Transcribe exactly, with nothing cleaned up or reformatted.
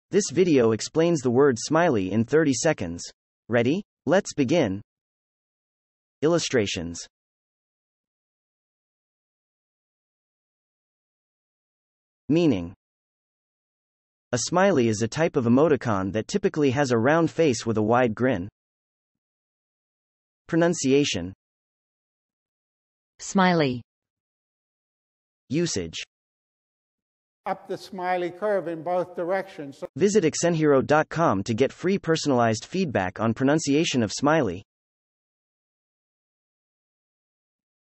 This video explains the word smiley in thirty seconds. Ready? Let's begin. Illustrations. Meaning. A smiley is a type of emoticon that typically has a round face with a wide grin. Pronunciation. Smiley. Usage. Up the smiley curve in both directions. Visit accent hero dot com to get free personalized feedback on pronunciation of smiley.